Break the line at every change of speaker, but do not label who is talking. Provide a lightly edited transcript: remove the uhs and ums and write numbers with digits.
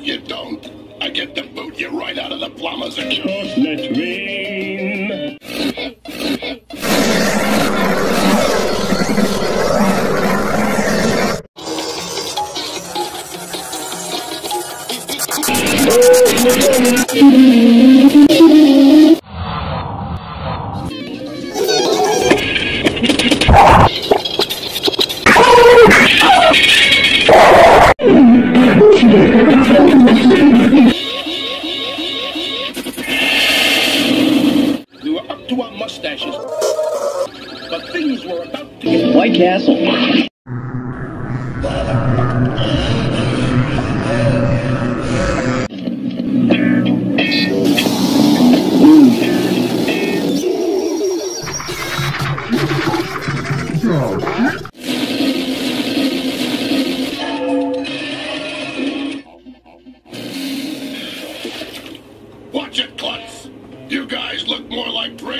you don't. I get to boot you right out of the plumber's account.
Just let rain.
We were up to our mustaches, but things were about to get...
White Castle.
Watch it, Klutz. You guys look more like